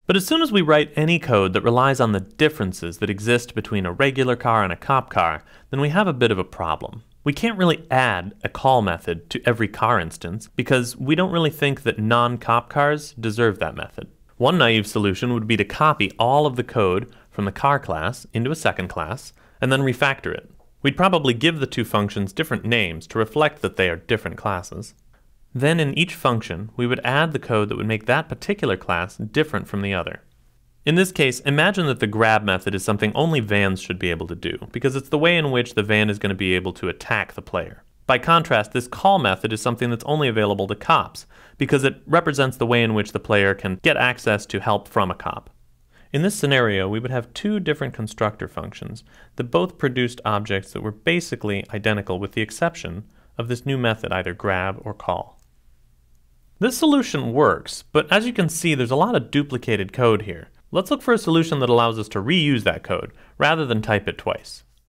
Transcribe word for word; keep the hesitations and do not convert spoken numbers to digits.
But as soon as we write any code that relies on the differences that exist between a regular car and a cop car, then we have a bit of a problem. We can't really add a call method to every car instance because we don't really think that non-cop cars deserve that method. One naive solution would be to copy all of the code from the car class into a second class and then refactor it. We'd probably give the two functions different names to reflect that they are different classes. Then in each function, we would add the code that would make that particular class different from the other. In this case, imagine that the grab method is something only vans should be able to do, because it's the way in which the van is going to be able to attack the player. By contrast, this call method is something that's only available to cops, because it represents the way in which the player can get access to help from a cop. In this scenario, we would have two different constructor functions that both produced objects that were basically identical with the exception of this new method, either grab or call. This solution works, but as you can see, there's a lot of duplicated code here. Let's look for a solution that allows us to reuse that code, rather than type it twice.